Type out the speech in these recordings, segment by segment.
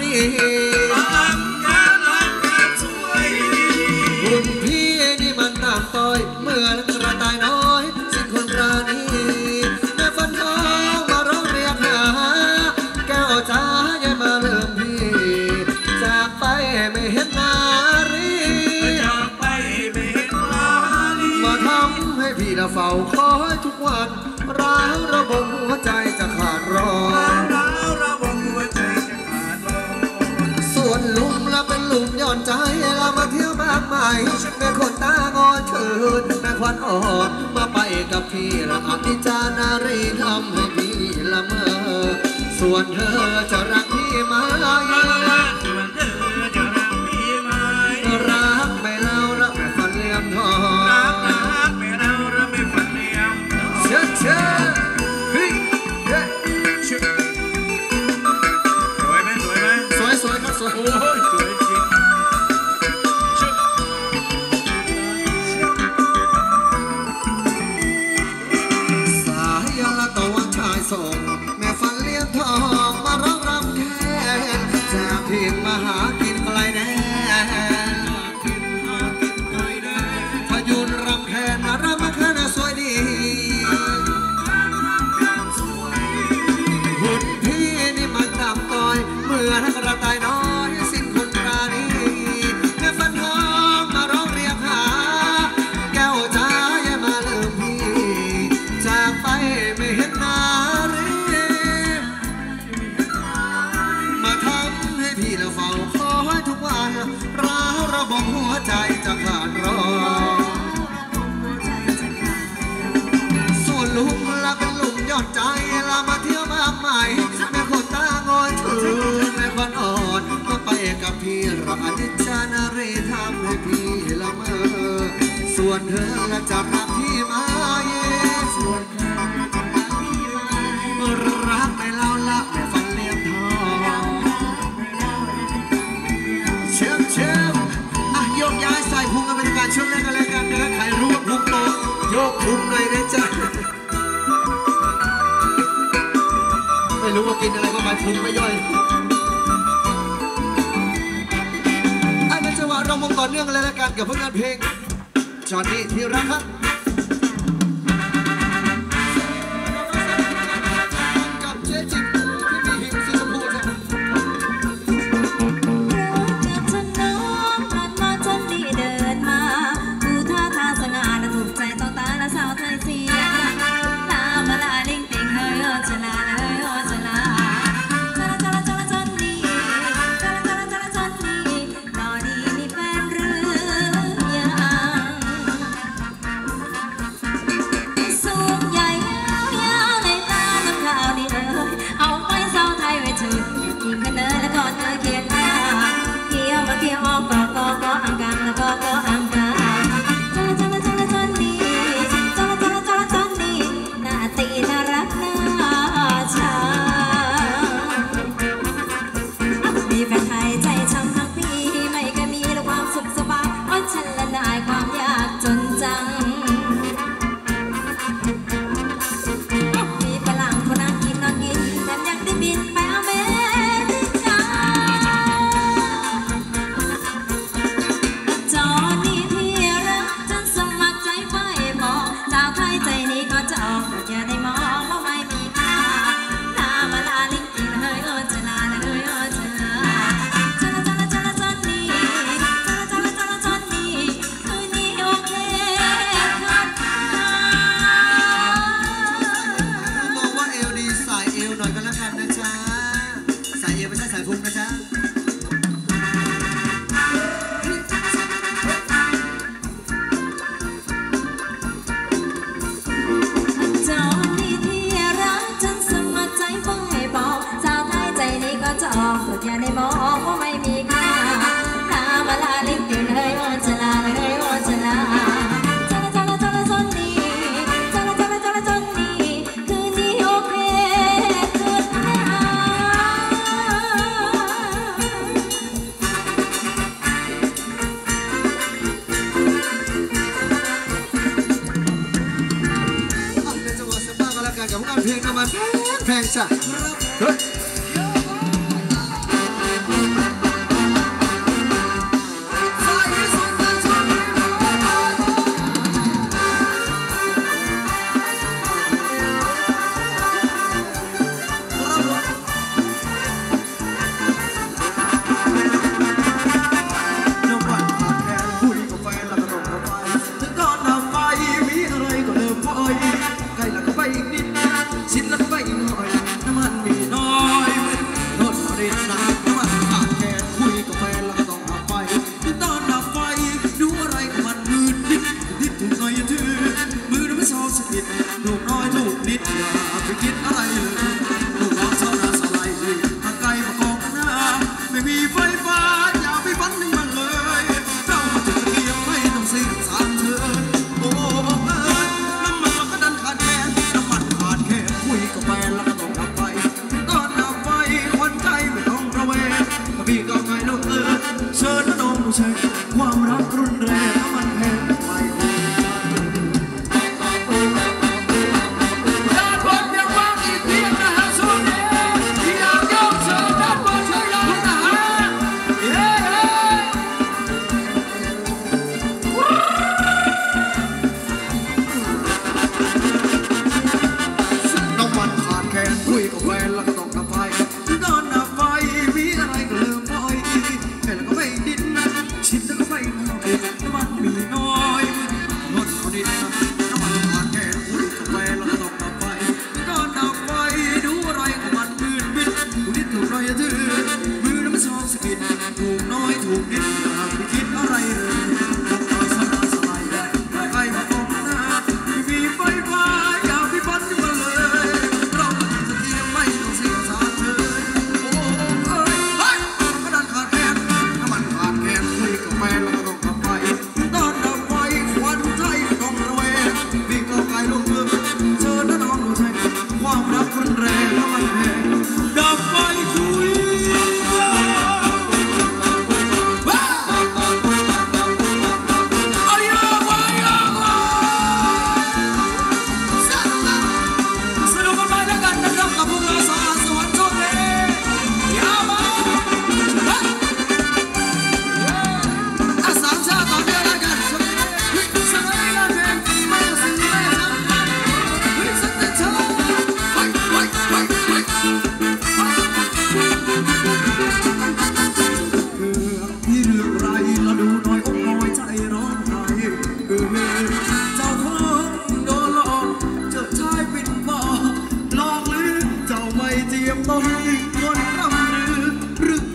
ดีหุ่นพี่นี่มันตามต้อยเมื่อกระต่ายน้อยสิ้นคนรานีแม่ฟันทองมาร้องเรียกหาแก้วจ้าอย่ามาลืมพี่จากไปไม่เห็นนารีมาทำให้พี่น่ะเฝ้าคอยทุกวันร้าวระบมหัวใจจะขาดร้อนส่วนลุมละเป็นลุมย้อนใจเรามาเที่ยวมากมายแม่คนตางอนเชิญแม่ควันอ่อนมาไปกับพี่ละอนิจจานารีทำให้พี่ละเมอส่วนเธอจะรักพี่ไหมรักไม่เล่ารักไม่ฝันเลี่ยมทองเชื่อเชื่อเฮ้ยสวยไหมสวยไหมสวยสวยครับสวยโอ้ยสวยจริงสายละตะวันชายส่งแม่ฝันเลี้ยงทองมาร้องรำแค้นจากพิมมาหากินไกลแดนพยุนรำแค้นมารำมาแค้นสวยดีหุ่นพี่นี่มันตามต่อยเมื่อกระต่ายน้อยสิ้นคนรานีแม่ฟันทองมาร้องเรียกหาแก้วจ้าอย่ามาลืมพี่จากไปไม่เห็นนารีมาทำให้พี่ละเฝ้าคอยทุกวันร้าวระบมหัวใจจะขาดร้อนส่วนลุงละเป็นลุงยอดใจละมาเที่ยวมากมายแม่คนตางอนถือแม่ควันอ่อนมาไปกับพี่รักอนิจจานารีทำให้พี่ละเมอส่วนเธอละจะรักพี่ไหมส่วนเธอจะรักพี่ไหมรักไม่เล่าละไม่ฟันเลี้ยงทองเชื่อเชื่อโยกย้ายใส่พุงกันเป็นการช่วยเล่นกันเลยกันนะใครรู้ว่าพุงโตโยกพุงหน่อยนะจ๊ะไม่รู้ว่ากินอะไรก็มาพุงไม่ย่อยอันเป็นจังหวะเรามองต่อเนื่องเลยละกันกับผลงานเพลงจอห์นนี่ที่รักครับกับเจ๊จิ๊บที่มีหิมสีชมพูจ้ะอย่าได้มองว่าไม่มีค่าถ้าเวลาลิ้นติ่งเลยโอจะลาเลยโอจะลาจนจนนี่จนนี่คืนนี้โอเคคืนนี้เดี๋ยวจะบอกสักบ้างก็แล้วกันกับงานเพลงนะมันแพงจ้ะ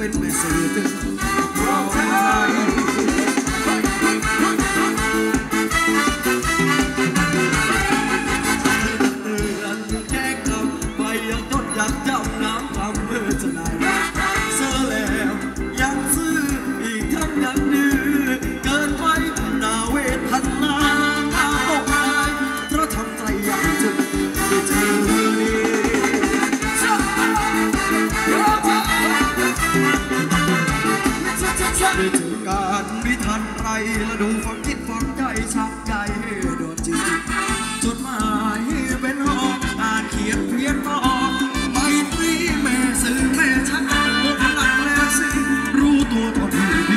เป็นแม่สื่อถึงเราใจอยากจำน้ำความเพื่อจะได้เสื้อแล้วยังซื้ออีกทั้งยังดื้อเกินไปหน้าเวทนาหน้าตกใจเพราะทำใจอยากจะได้เจอนี่ได้เจอการไม่ทันไรและดูฟังคิดฟังใจชักใจโดนจีจดหมายเป็นห้องอ่านเขียนเพียนต่อแม่สื่อแม่ชักหมดหลักแล้วสิรู้ตัวตอนที่ดี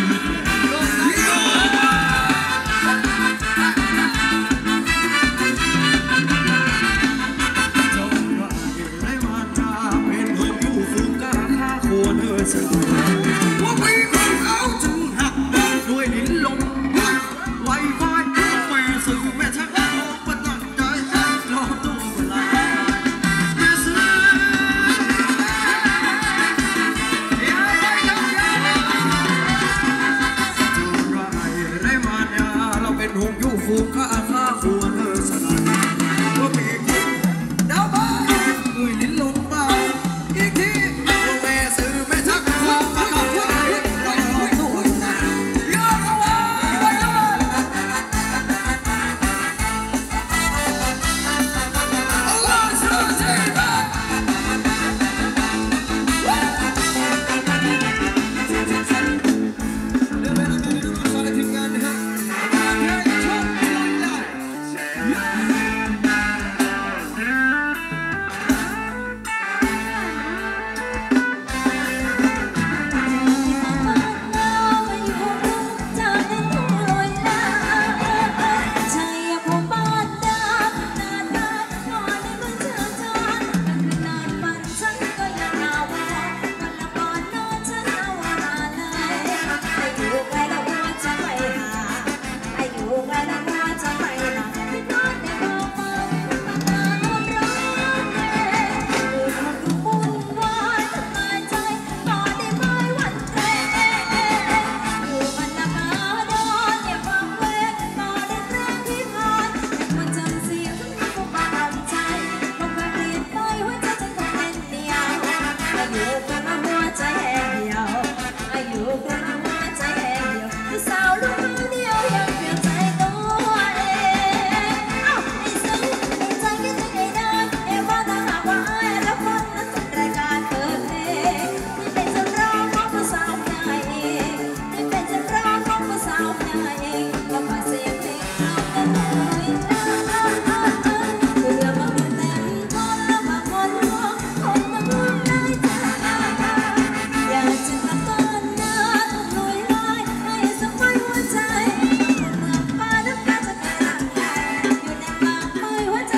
เจ้าว่าได้มาตาเป็นเพื่อนอยู่ฝูงกาข้าควรสลายว่าไม่ของเขาจึงหักด้วยลิ้นลมไวไฟแม่สื่อแม่ชักมาตั้งใจรอตัวเวลาหงอยู่ฟูข้าควรสลายว่ามีคนดาวบ้าด้วยลิ้นลงมาอีกทีว่าแม่สื่อแม่ชักควงมาขับไล่เราตัวหน้าเยอะเข้าไว้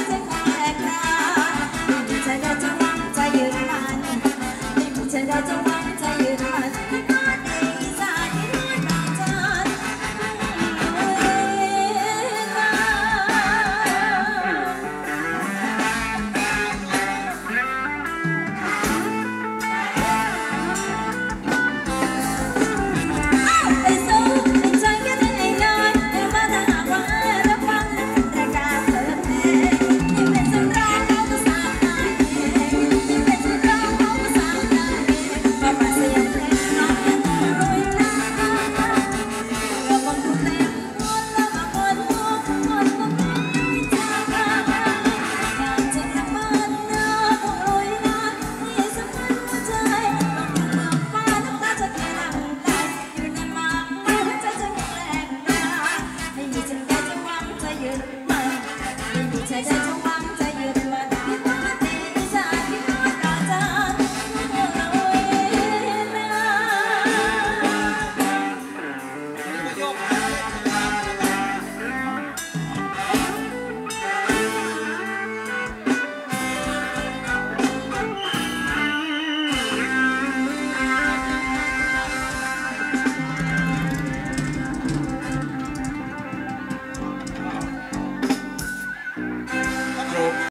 ใจได้จัง